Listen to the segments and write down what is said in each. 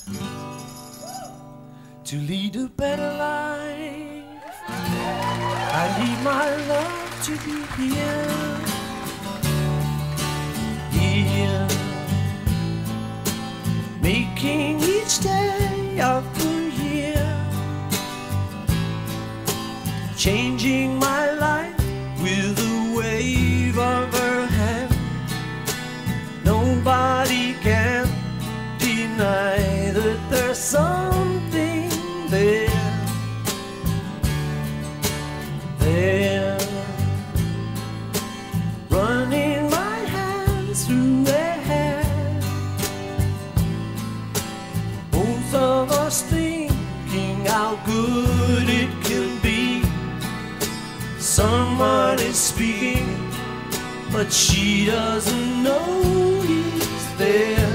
to lead a better life. I need my love to be here, here, making each day of the year, changing my life with a wave of her hand. Nobody can deny that there's something there, there, running my hands through her hair, both of us thinking how good it can be. Someone is speaking, but she doesn't know he's there.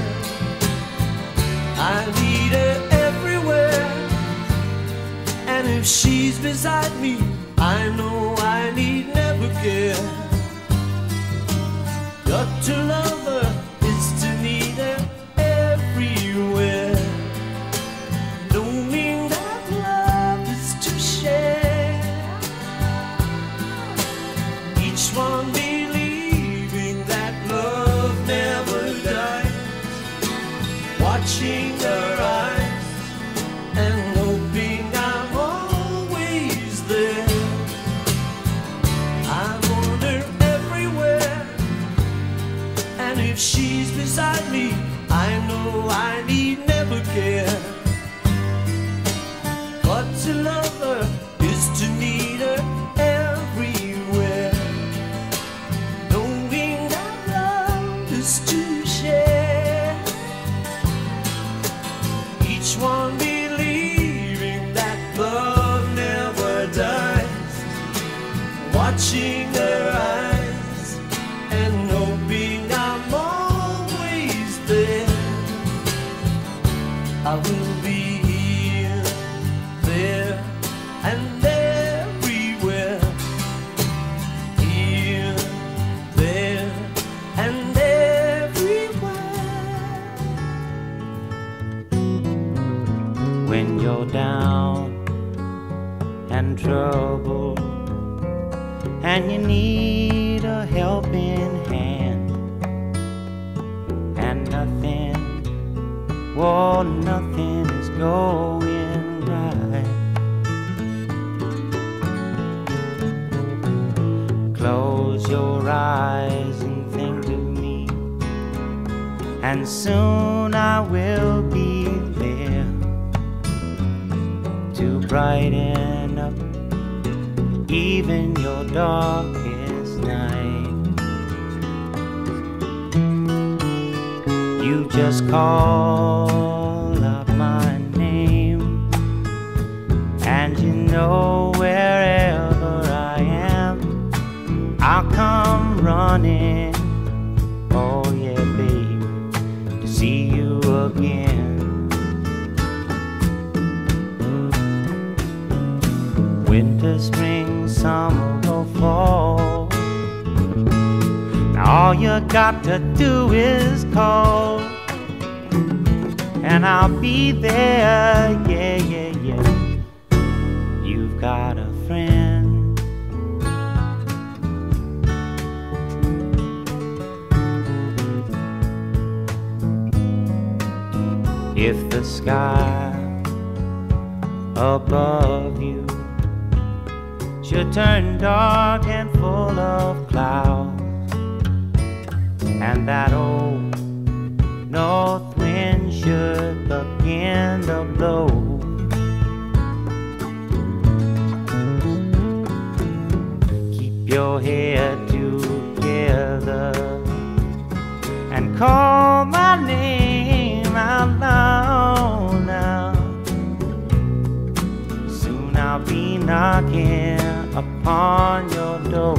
I need her everywhere, and if she's beside me, I know I need never care. Got to love her is to need her everywhere, knowing that love is to share, each one believing that love never dies, watching her eyes and hoping I'm always there. I want her everywhere, and if she's beside me, I know I need never care. But to love her is to need her everywhere, knowing that love is to share, each one believing that love never dies, watching her eyes and hoping I'm always there. I will be here, there, and everywhere, here, there, and everywhere. When you're down and troubled and you need a helping hand, and nothing, well, nothing is going right, close your eyes and think of me, and soon I will be there to brighten up even your darkest night. You just call up my name, and you know wherever I am, I'll come running, oh yeah baby, to see you again. Winter, spring, summer or fall, now all you got to do is call, and I'll be there, yeah, yeah, yeah. You've got a friend. If the sky above you should turn dark and full of clouds, and that old north wind should begin to blow, keep your head together and call my name out loud now. Soon I'll be knocking upon your door.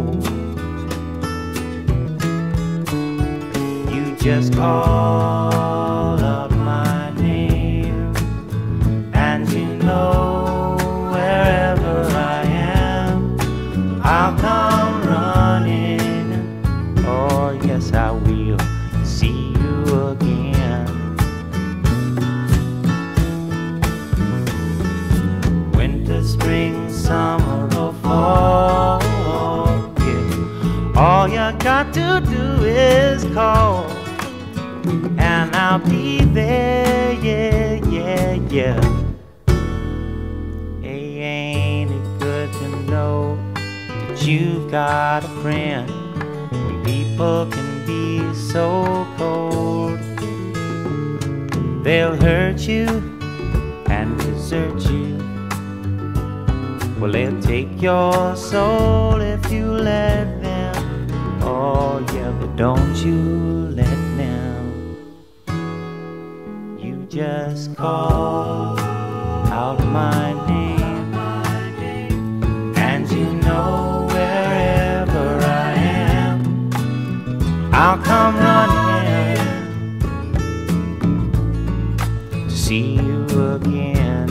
You just call up my name, and you know wherever I am, I'll come running. Oh yes, I will see you again. got to do is call, and I'll be there, yeah, yeah, yeah. Hey, ain't it good to know that you've got a friend when people can be so cold? They'll hurt you and desert you. Well, they'll take your soul if you let them. Oh yeah, but don't you let them. You just call out my name, and you know wherever I am, I'll come running to see you again.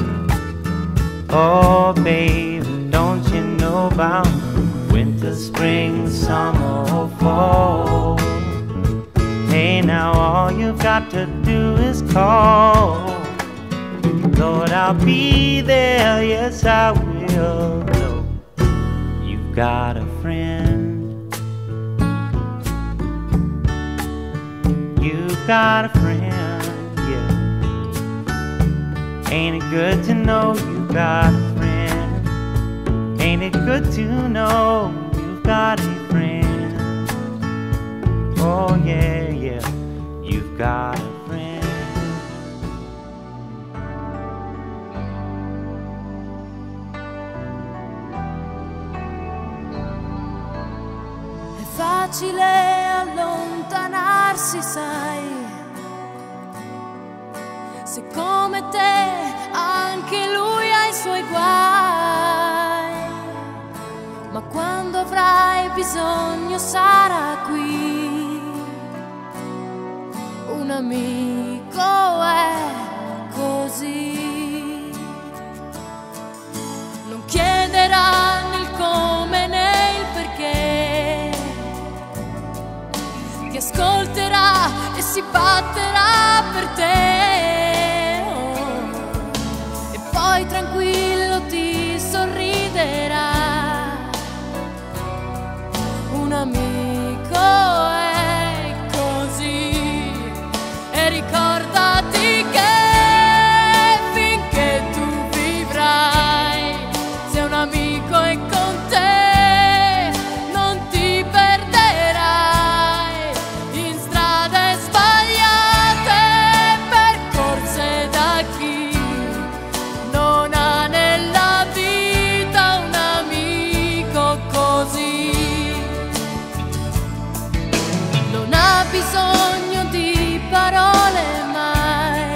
Oh babe, don't you know about winter, spring, summer, or fall? Hey, now all you've got to do is call. Lord, I'll be there, yes I will. No, you've got a friend. You've got a friend, yeah. Ain't it good to know you've got a friend? Ain't it good to know you've got a friend? Oh yeah, yeah, you've got a friend. È facile allontanarsi, sai, se come te anche lui ha i suoi guai, ma quando avrai bisogno sarà qui. Un amico è così, non chiederà né il come né il perché, ti ascolterà e si batterà per te, oh, e poi tranquillo ti sorriderà. Un amico è così, e ricordati che finché tu vivrai, se un amico è con te non ti perderai in strade sbagliate, percorse da chi non ha nella vita un amico così. Non ha bisogno di parole mai,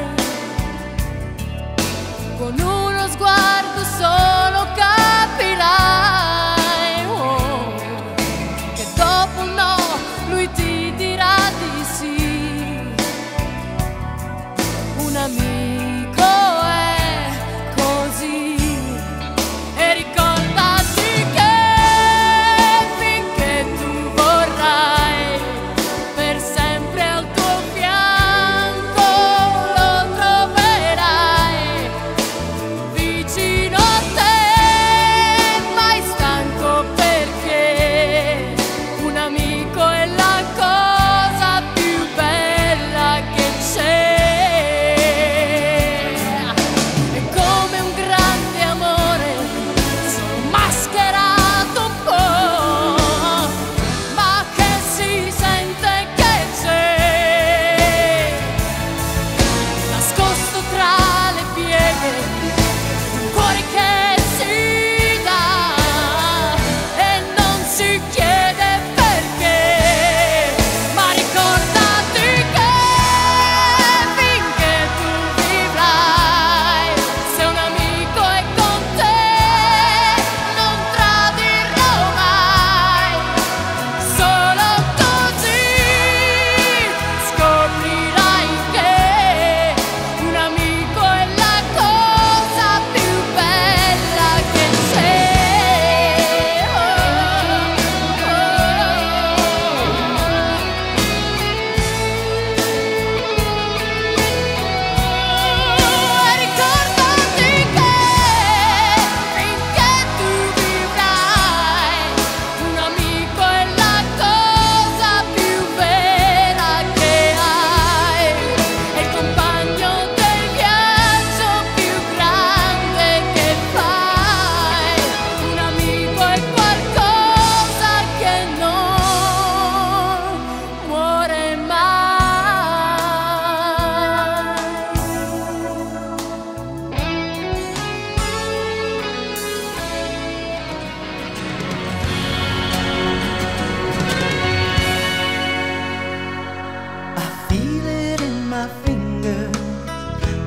con uno sguardo solo capirai, oh, che dopo un no lui ti dirà di sì. Un amico è così, e ricordati che finché tu vorrai per sempre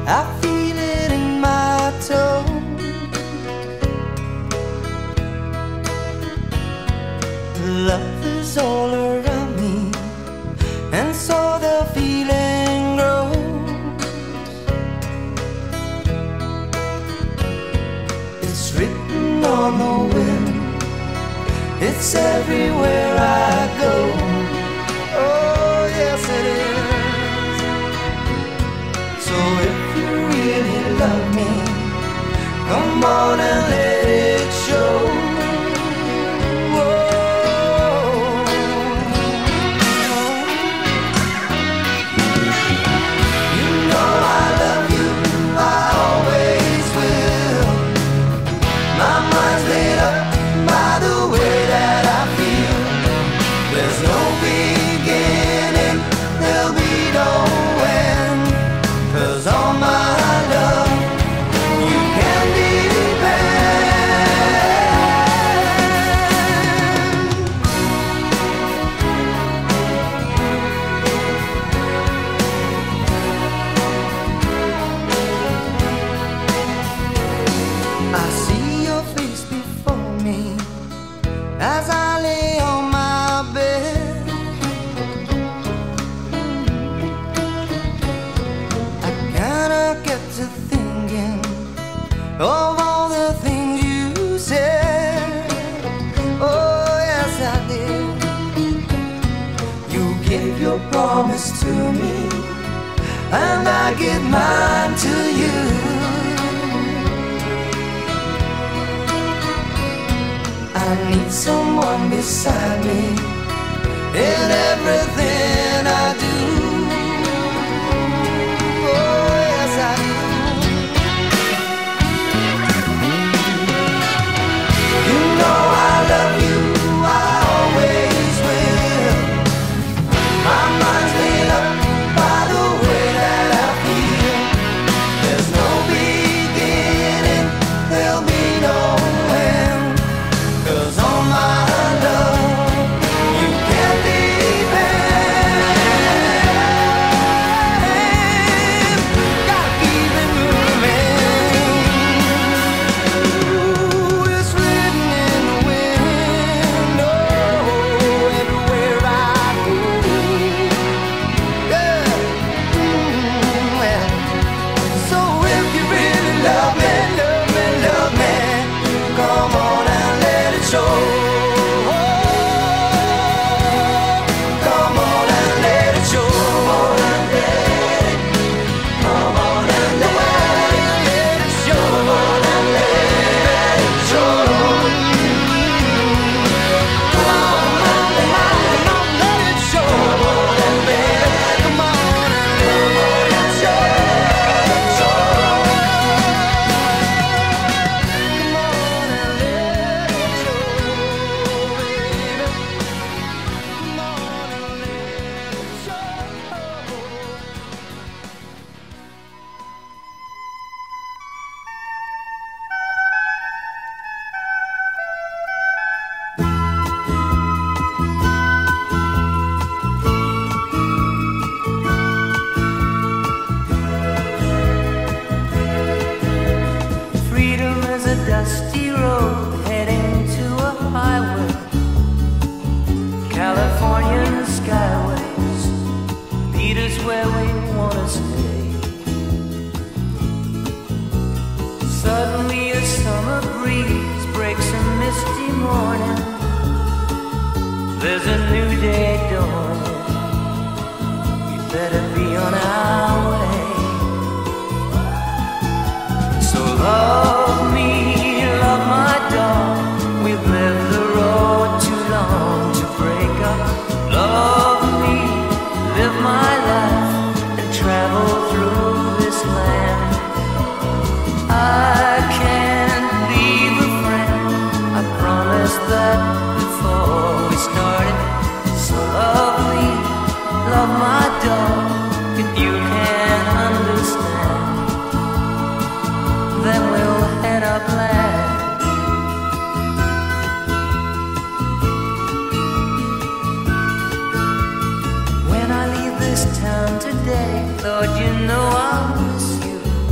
I feel it in my toe. Love is all around me, and so the feeling grows. It's written on the wind, it's everywhere I go. Oh yes it is. So if you really love me, come on and let it show. Of all the things you said, oh yes I did. You gave your promise to me, and I give mine to you. I need someone beside me in everything I do. Oh yes I do. Dusty road heading to a highway, Californian skyways lead us where we want to stay. Suddenly a summer breeze breaks a misty morning. There's a new day dawning. We better be on our way. So love me, love my dog. We've lived the road too long to break up. Love me, live my life, and travel through this land. I can't leave a friend, I promised that before we started. So love me, love my dog. If you can understand, then we'll head up land. When I leave this town today, Lord, you know I'll miss you.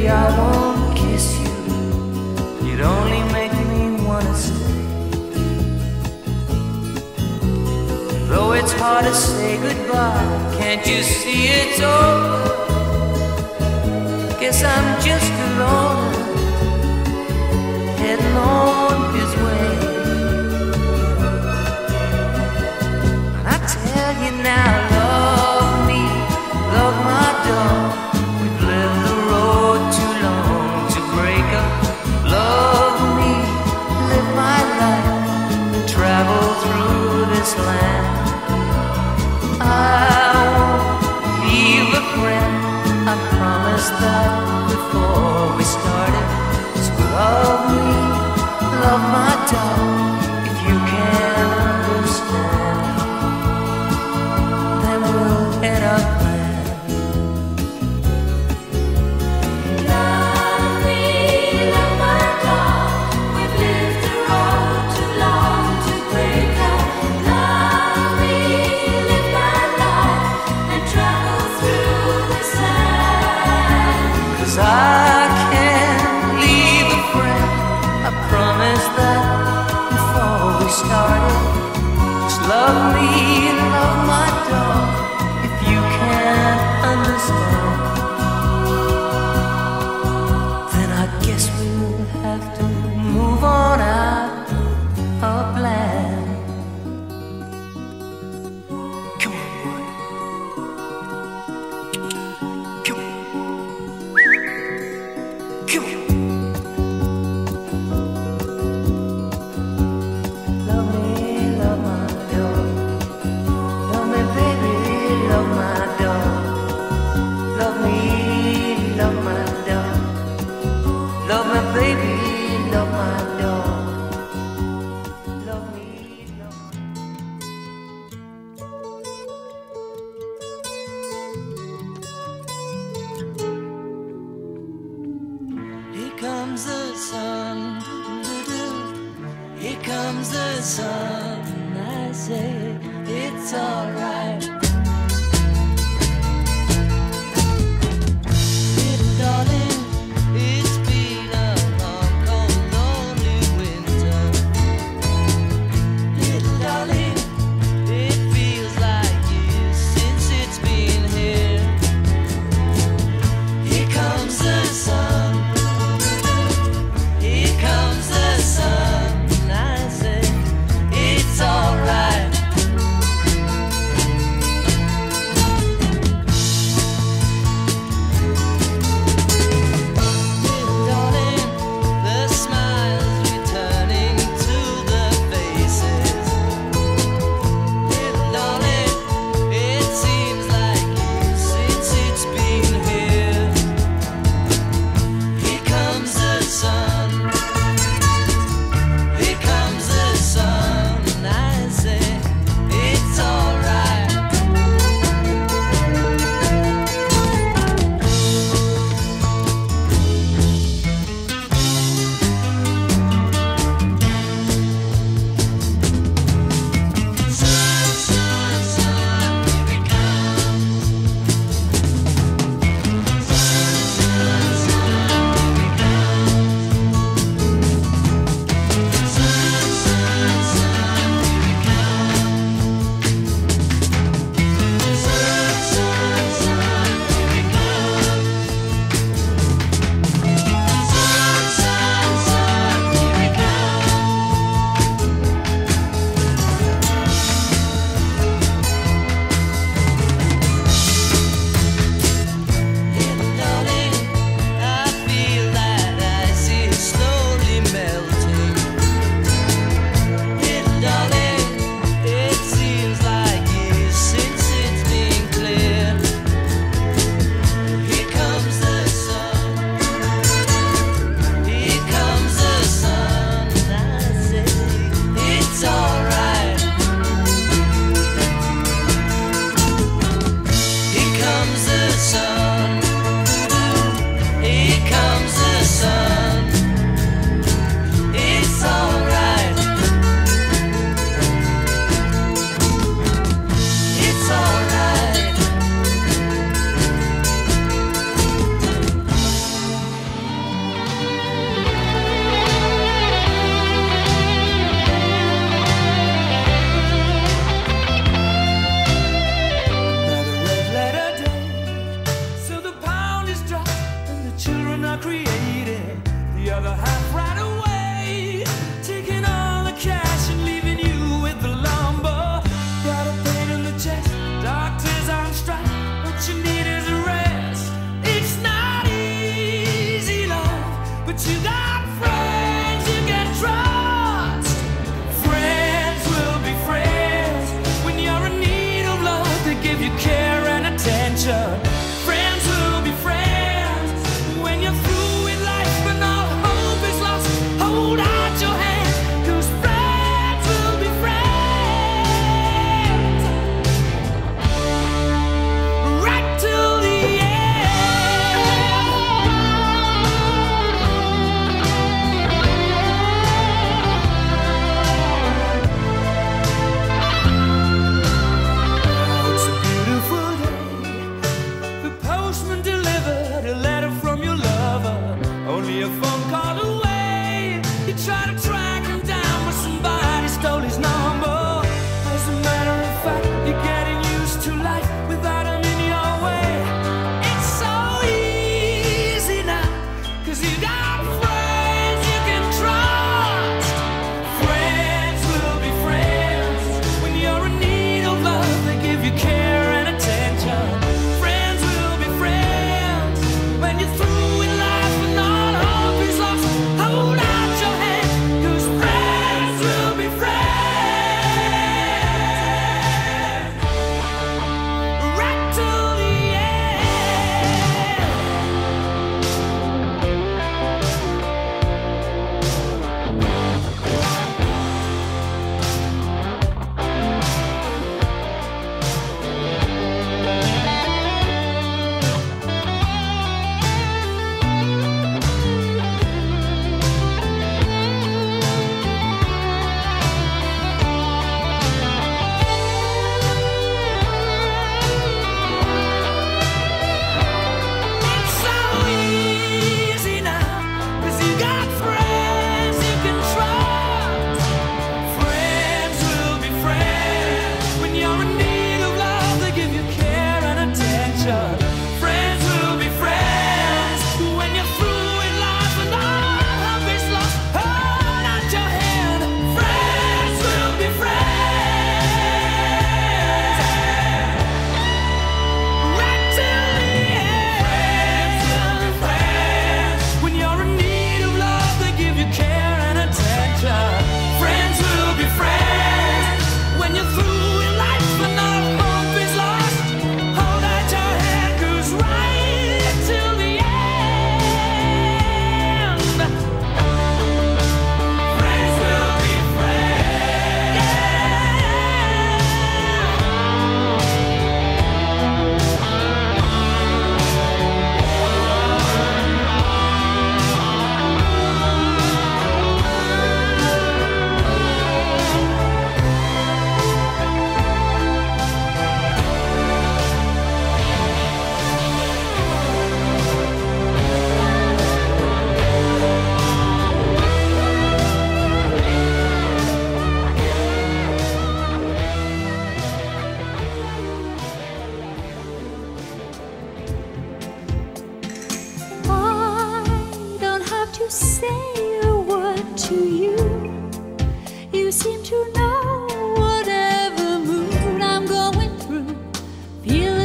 baby, I won't kiss you. You'd only make me wanna stay. Though it's hard to say goodbye, can't you see it's over? Guess I'm just alone, heading on his way. And I tell you now, love me, love my dog. We've lived the road too long to break up. Love me, live my life, travel through this land. I won't leave a friend, I promised that before we started. So love me, love my dog. If you can understand, then we'll head up land. Love me, love my dog. We've lived the road too long to break up. Love me, live my life, and travel through this land. 'Cause I can't leave a friend, I promised that before we started. Just love me, love my dog. If you can't understand, then I guess we'll have to move on out of land. Come on, boy. Come on. Come on. Love me, love my dog. Love me, baby, love my dog. Love me, love my dog. Love me, baby, love my dog. Love me, love my Here comes the sun, doo-doo. Here comes the sun. I say it's alright. Little darling, it's been a long, cold, lonely winter. Little darling, it feels like years since it's been here. Here comes the sun. Here comes the sun. I say it's alright.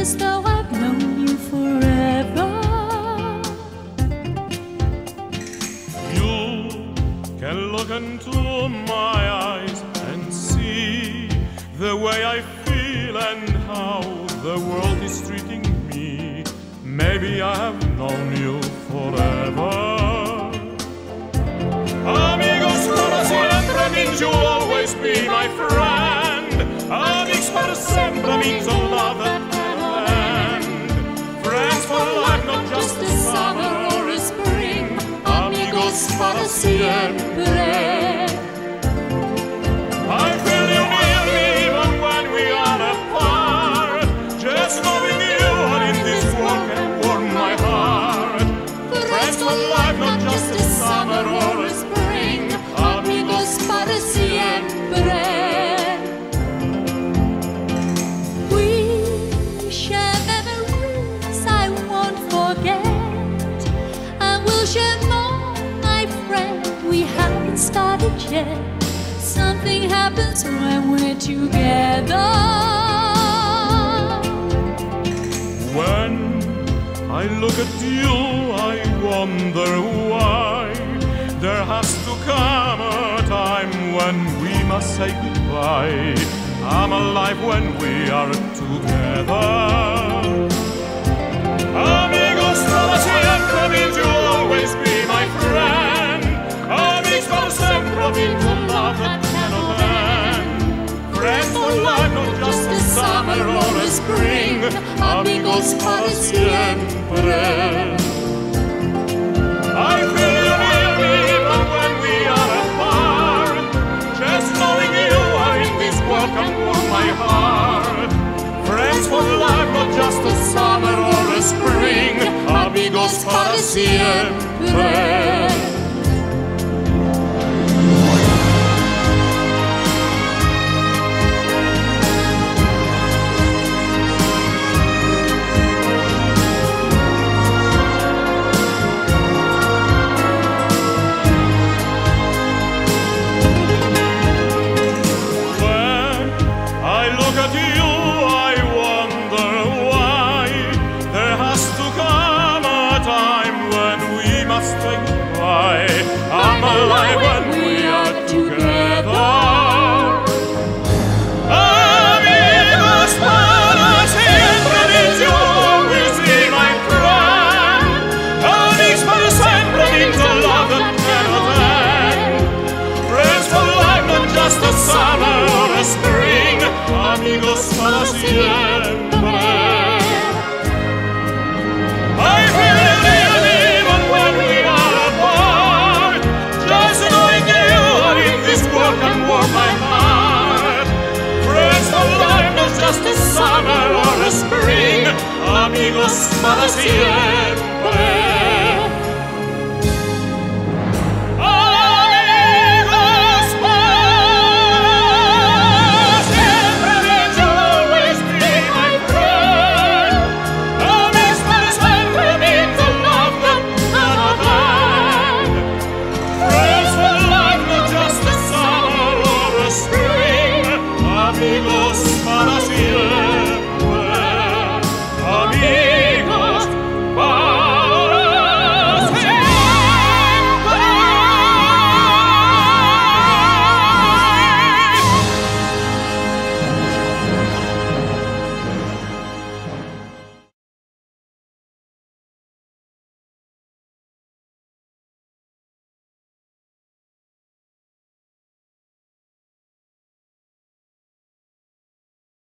as though I've known you forever. You can look into my eyes and see the way I feel and how the world is treating me. Maybe I have known you forever. Amigos para siempre means you'll always be my friend. Amigos para siempre means a love that never ends. Friends for life, not just a summer or a spring. Amigos para siempre. I feel you near me even when we are apart. Just knowing you are in this world can warm my heart. Friends for life, not just a summer or a spring. Amigos para siempre. We share memories I won't forget, and we'll share more, my friend. We haven't started yet. Something happens when we're together. When I look at you, I wonder why there has to come a time when we must say goodbye. I'm alive when we are together. Amigos para siempre means you'll always be my friend. Amigos para siempre means a love that cannot end. Friends for life, not just a summer or a spring. Amigos para siempre. I feel you near me even when we are apart. Just knowing you are in this world can warm my heart. Friends for life, not just a summer or a spring. Amigos para siempre. I'm alive when we are together. Amigos para siempre means you'll always be my friend. Amigos para siempre means a love that cannot end. Friends for life, not just a summer or a spring. Amigos para siempre. I feel you even when we are apart. Just knowing you are in this world can warm my heart. Friends for life, not just a summer or a spring. Amigos para siempre.